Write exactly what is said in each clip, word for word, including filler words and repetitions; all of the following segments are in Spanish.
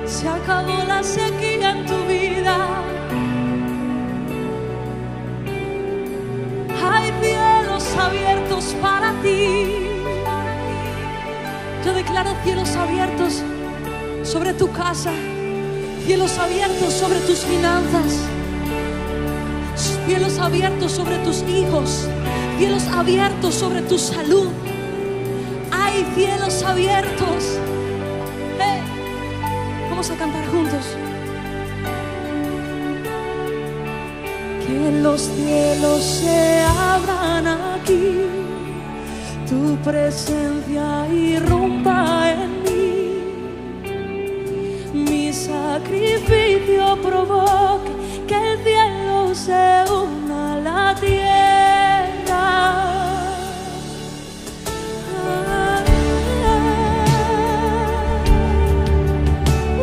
Se acabó la sequía en tu vida. Hay cielos abiertos para ti. Yo declaro cielos abiertos sobre tu casa, cielos abiertos sobre tus finanzas, cielos abiertos sobre tus hijos, cielos abiertos sobre tu salud. Hay cielos abiertos. Hey, vamos a cantar juntos. Que los cielos se abran aquí, tu presencia irrumpa en mí, mi sacrificio provoque que el cielo se una a la tierra. Ah, uh,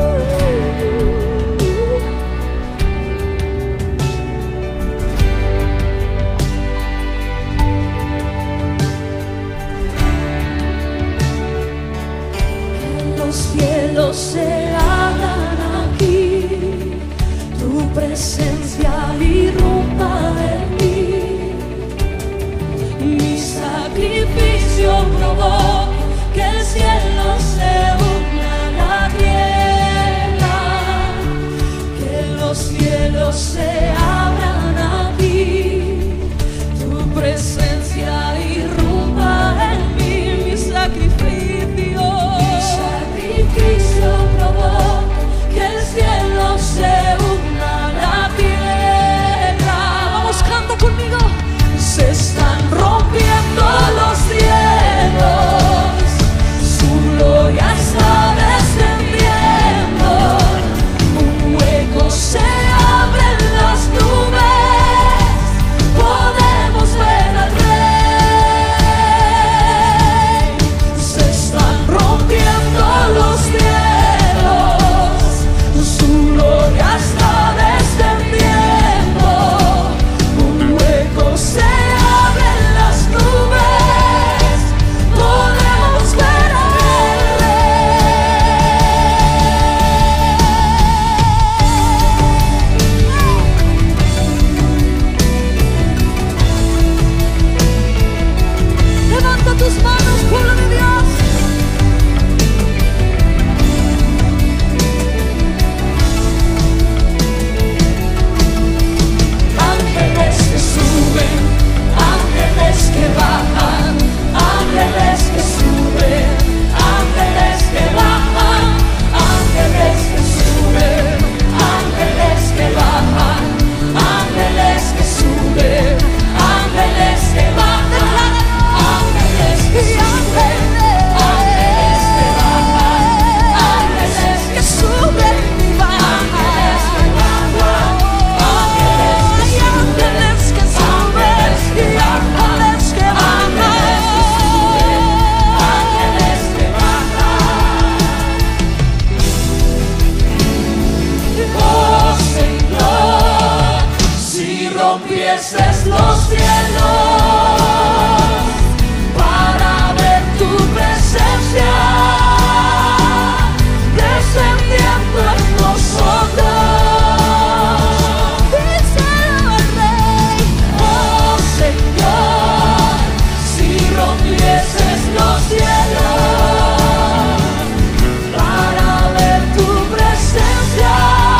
Que los cielos se abran aquí, tu presencia irrumpa en mí, mi sacrificio provoque que el cielo se una a la tierra. Que los cielos se abran aquí, tu presencia irrumpa en mí, mi sacrificio, mi sacrificio provoque que el cielo se una a la tierra. Vamos, canta conmigo. Se están rompiendo los cielos, su gloria está descendiendo, un hueco se abre en las nubes, podemos ver al Rey. Se están rompiendo los cielos, su gloria está descendiendo, un hueco se abre en las nubes, podemos ver al Rey. Levanta tus manos, pueblo de Dios. Ángeles que suben, ángeles que bajan, ángeles que suben, ángeles que bajan, ángeles que suben, ángeles que bajan, ángeles que suben, ángeles que bajan, ángeles que suben, ángeles que bajan, ángeles que suben y bajan, ángeles que bajan, ángeles que suben y ángeles que bajan, ángeles que bajan. Oh Señor, si rompieses los cielos para ver tu presencia descendiendo en nosotros, díselo al Rey. Oh Señor, si rompieses los cielos para ver tu presencia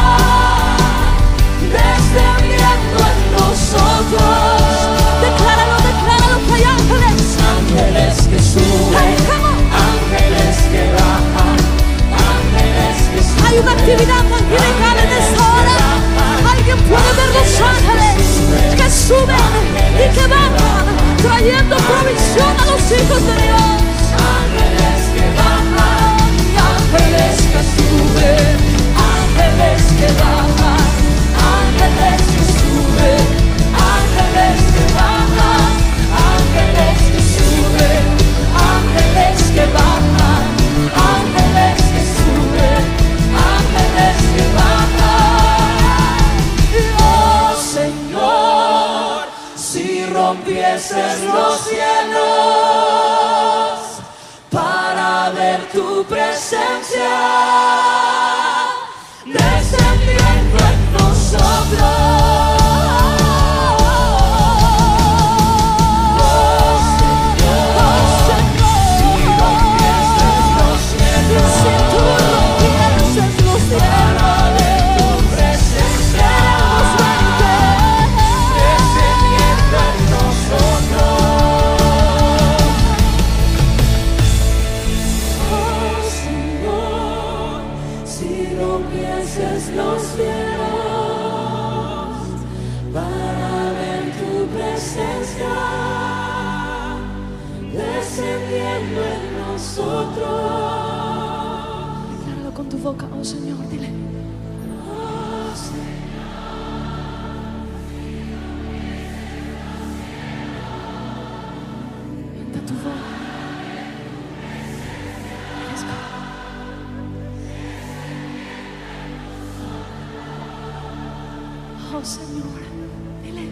descendiendo en nosotros. Decláralo, decláralo que hay ángeles. Ángeles que suben, hey, ángeles que bajan, ángeles que suben. Hay una actividad angelical en esta hora. Alguien puede ver los ángeles que suben y que bajan, trayendo provisión a los hijos de Dios. Ángeles que bajan, ángeles que suben, ángeles que bajan, ángeles que suben, ángeles que bajan, ángeles que suben, ángeles que bajan, ángeles que suben, ángeles que bajan. Oh Señor, si rompieses los cielos para ver tu presencia Decláralo con tu boca, oh Señor, dile. Oh, Señor. Levanta tu voz. Let's go. Oh Señor, dile.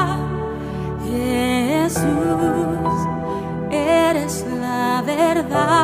Jesús, eres la verdad.